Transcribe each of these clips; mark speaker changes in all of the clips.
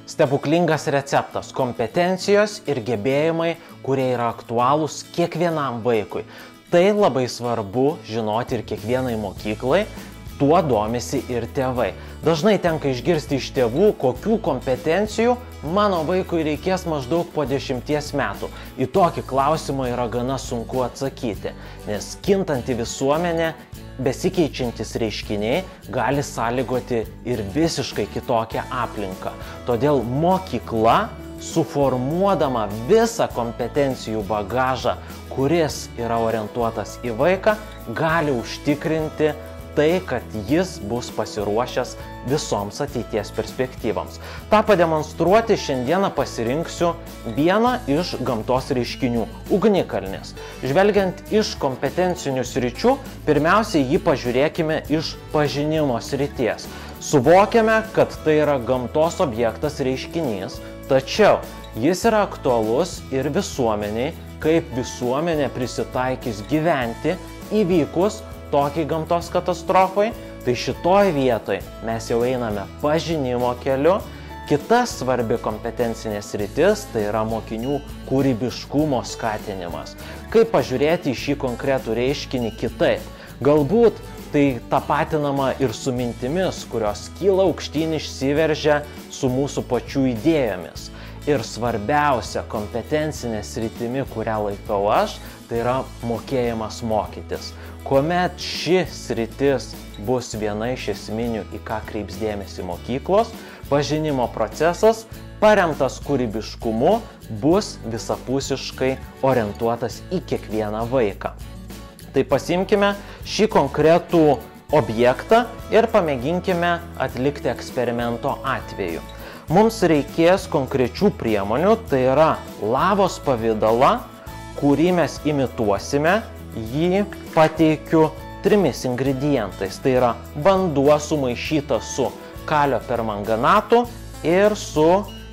Speaker 1: stebuklingas receptas, kompetencijos ir gebėjimai, kurie yra aktualūs kiekvienam vaikui. Tai labai svarbu žinoti ir kiekvienai mokyklai, tuo domisi ir tėvai. Dažnai tenka išgirsti iš tėvų, kokių kompetencijų mano vaikui reikės maždaug po 10 metų. Į tokį klausimą yra gana sunku atsakyti, nes kintanti visuomenė, besikeičiantis reiškiniai gali sąlygoti ir visiškai kitokią aplinką. Todėl mokykla, suformuodama visą kompetencijų bagažą, kuris yra orientuotas į vaiką, gali užtikrinti tai, kad jis bus pasiruošęs visoms ateities perspektyvams. Ta pademonstruoti šiandieną pasirinksiu vieną iš gamtos reiškinių – ugnikalnis. Žvelgiant iš kompetencinių sričių, pirmiausiai jį pažiūrėkime iš pažinimo srities. Suvokiame, kad tai yra gamtos objektas reiškinys, tačiau jis yra aktualus ir visuomeniai, kaip visuomenė prisitaikys gyventi įvykus tokiai gamtos katastrofai, tai šitoj vietoj mes jau einame pažinimo keliu. Kita svarbi kompetencinė sritis tai yra mokinių kūrybiškumo skatinimas. Kaip pažiūrėti į šį konkretų reiškinį kitaip? Galbūt tai tapatinama ir su mintimis, kurios kyla aukštyn, išsiveržia su mūsų pačių idėjomis. Ir svarbiausia kompetencinė sritimi, kurią laikau aš, tai yra mokėjimas mokytis. Kuomet ši sritis bus viena iš esminių, į ką kreips dėmesį mokyklos, pažinimo procesas, paremtas kūrybiškumu, bus visapusiškai orientuotas į kiekvieną vaiką. Tai pasimkime šį konkretų objektą ir pamėginkime atlikti eksperimento atveju. Mums reikės konkrečių priemonių, tai yra lavos pavidalą, kurį mes imituosime. Jį pateikiu 3 ingredientais. Tai yra vanduo sumaišytas su kalio permanganatu ir su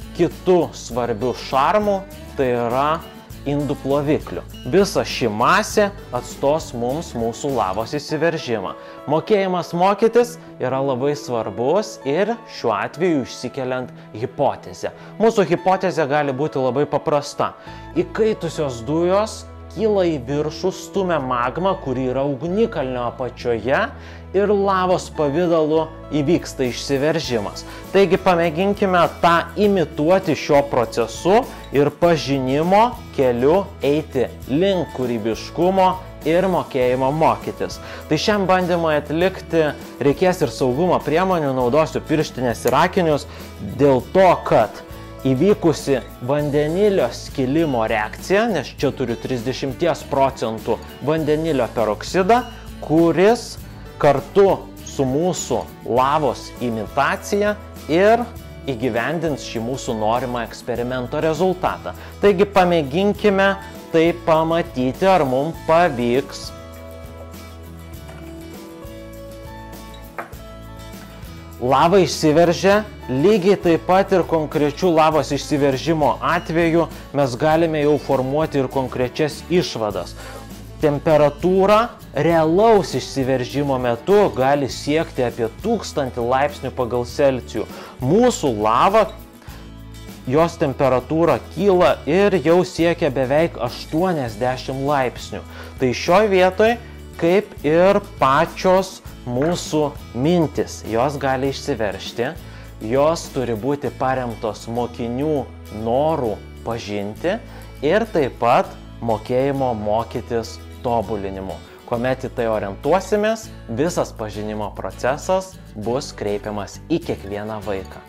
Speaker 1: kitu svarbiu šarmu, tai yra indų plovikliu. Visa ši masė atstos mums mūsų lavos įsiveržimą. Mokėjimas mokytis yra labai svarbus ir šiuo atveju išsikeliant hipotezę. Mūsų hipotezė gali būti labai paprasta. Įkaitusios dujos kyla į viršų, stumia magmą, kuri yra ugnikalnio apačioje ir lavos pavidalu įvyksta išsiveržimas. Taigi pamėginkime tą imituoti šiuo procesu ir pažinimo keliu eiti link kūrybiškumo ir mokėjimo mokytis. Tai šiam bandymui atlikti reikės ir saugumo priemonių, naudosiu pirštinės ir akinius dėl to, kad įvykusi vandenilio skilimo reakcija, nes čia turiu 30% vandenilio peroksidą, kuris kartu su mūsų lavos imitacija ir įgyvendins šį mūsų norimą eksperimento rezultatą. Taigi pamėginkime tai pamatyti, ar mums pavyks. Lava išsiveržia, lygiai taip pat ir konkrečių lavos išsiveržimo atveju mes galime jau formuoti ir konkrečias išvadas. Temperatūra realaus išsiveržimo metu gali siekti apie 1000 laipsnių pagal Celsių. Mūsų lava, jos temperatūra kyla ir jau siekia beveik 80 laipsnių. Tai šioj vietoj, kaip ir pačios mūsų mintis, jos gali išsiveržti, jos turi būti paremtos mokinių norų pažinti ir taip pat mokėjimo mokytis tobulinimu. Kuomet į tai orientuosimės, visas pažinimo procesas bus kreipiamas į kiekvieną vaiką.